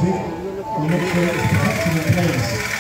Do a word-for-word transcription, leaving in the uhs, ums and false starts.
bit. We look for it to in place.